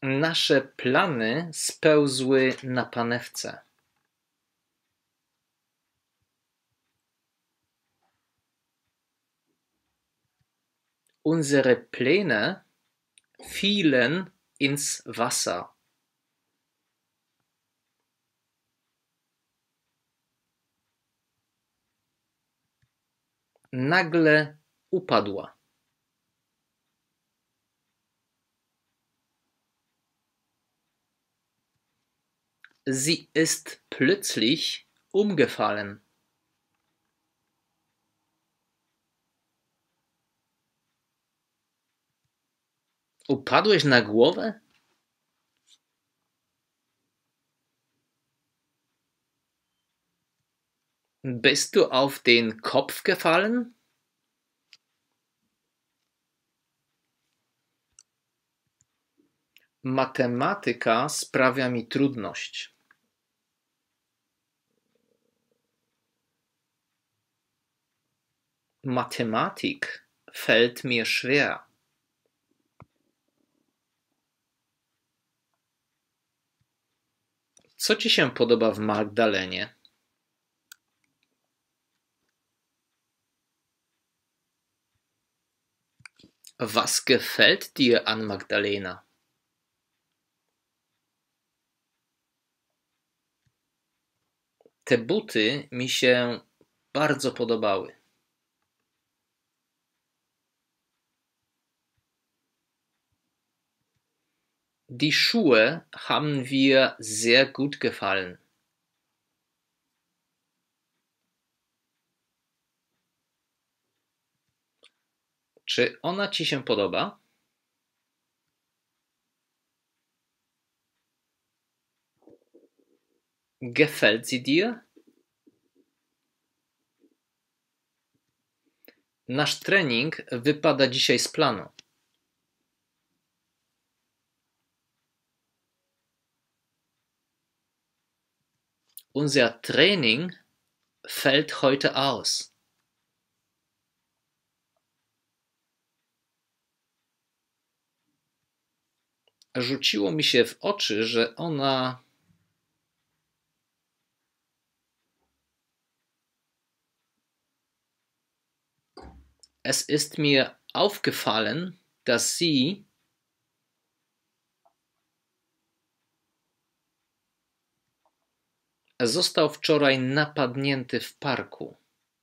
Nasze plany spełzły na panewce. Unsere Pläne fielen ins Wasser. Nagle upadła. Sie ist plötzlich umgefallen. Upadłeś na głowę? Bist du auf den Kopf gefallen? Matematyka sprawia mi trudność. Mathematik fällt mir schwer. Co ci się podoba w Magdalenie? Was gefällt dir an Magdalena? Te buty mi się bardzo podobały. Die Schuhe haben mir sehr gut gefallen. Czy ona ci się podoba? Gefällt sie dir? Nasz trening wypada dzisiaj z planu. Unser Training fällt heute aus. Rzuciło mi się w oczy, że ona... Es ist mir aufgefallen, dass sie został wczoraj napadnięty w parku.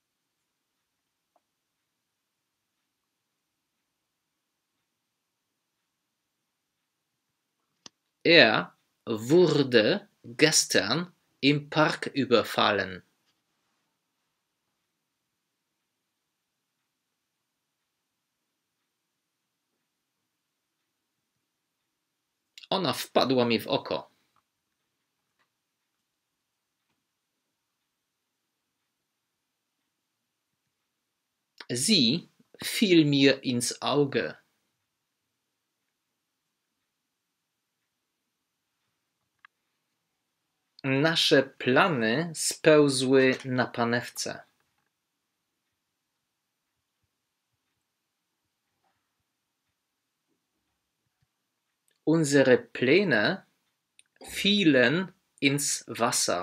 Er wurde gestern im Park überfallen. Ona wpadła mi w oko. Sie fiel mir ins Auge. Nasze plany spełzły na panewce. Unsere Pläne fielen ins Wasser.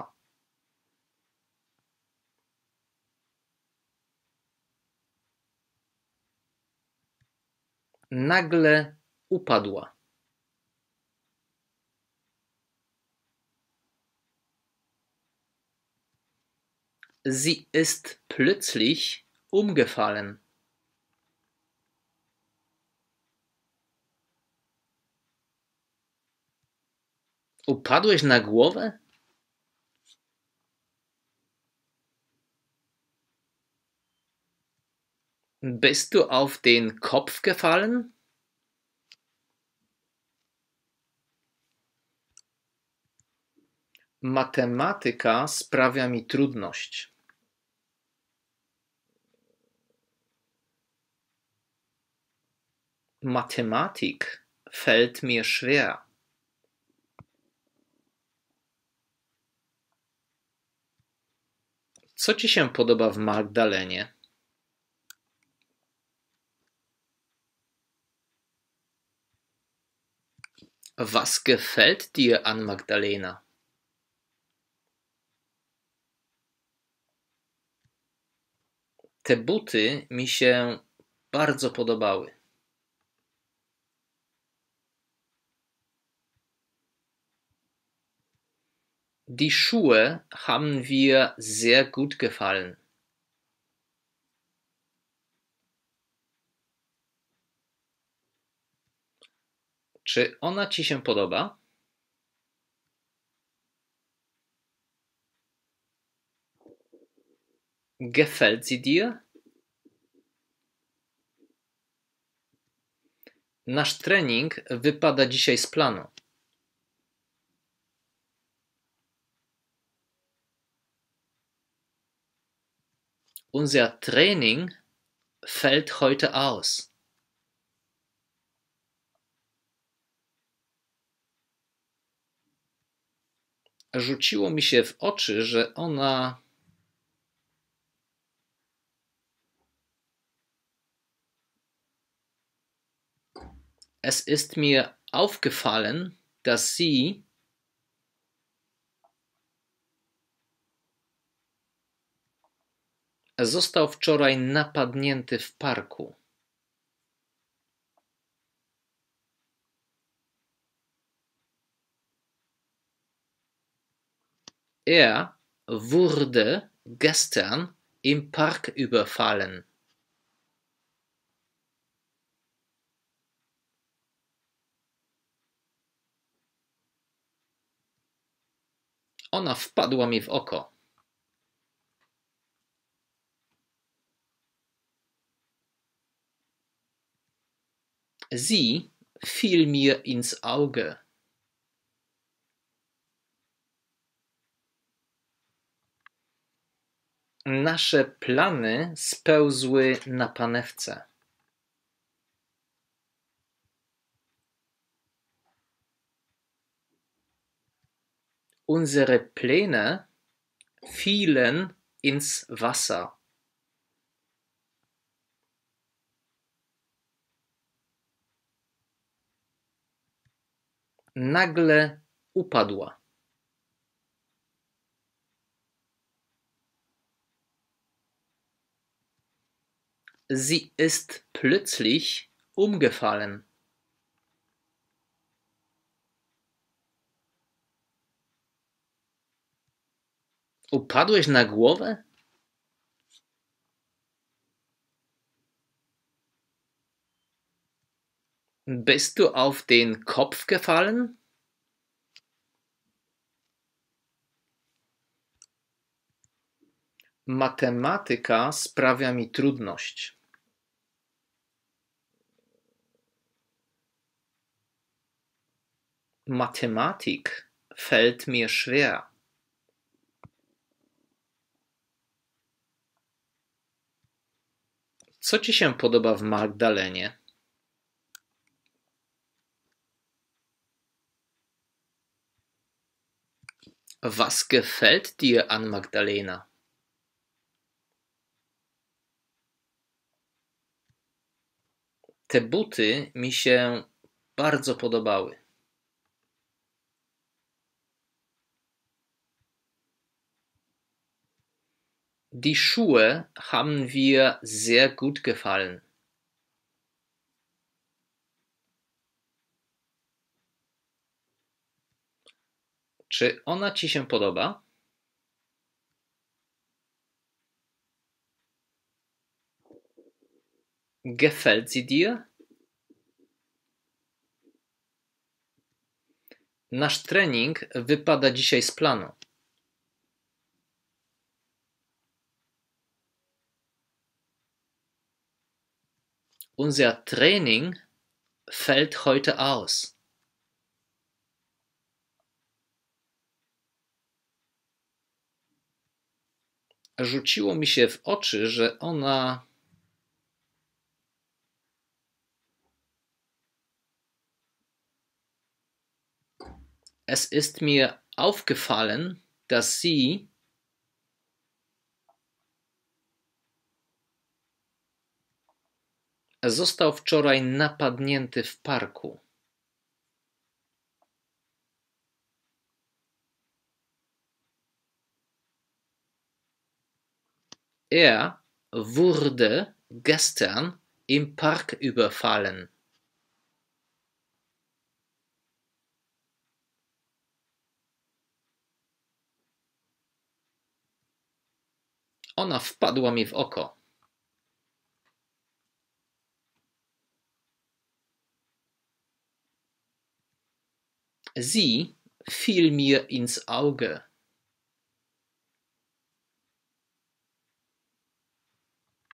Nagle upadła. Sie ist plötzlich umgefallen. Upadłeś na głowę? Bist du auf den Kopf gefallen? Matematyka sprawia mi trudność. Mathematik fällt mir schwer. Co ci się podoba w Magdalenie? Was gefällt dir an Magdalena? Te buty mi się bardzo podobały. Die Schuhe haben mir sehr gut gefallen. Czy ona ci się podoba? Gefällt sie dir? Nasz trening wypada dzisiaj z planu. Unser Training fällt heute aus. Rzuciło mi się w oczy, że ona... Es ist mir aufgefallen, dass sie został wczoraj napadnięty w parku. Er wurde gestern im Park überfallen. Ona wpadła mi w oko. Sie fiel mir ins Auge. Nasze plany spełzły na panewce. Unsere Pläne fielen ins Wasser. Nagle upadła. Sie ist plötzlich umgefallen. Upadłeś na głowę? Bist du auf den Kopf gefallen? Matematyka sprawia mi trudność. Mathematik fällt mir schwer. Co ci się podoba w Magdalenie? Was gefällt dir an Magdalena? Te buty mi się bardzo podobały. Die Schuhe haben mir sehr gut gefallen. Czy ona ci się podoba? Gefällt sie dir? Nasz trening wypada dzisiaj z planu. Unser Training fällt heute aus. Rzuciło mi się w oczy, że ona... Es ist mir aufgefallen, dass sie został wczoraj napadnięty w parku. Er wurde gestern im Park überfallen. Ona wpadła mi w oko. Sie fiel mir ins Auge.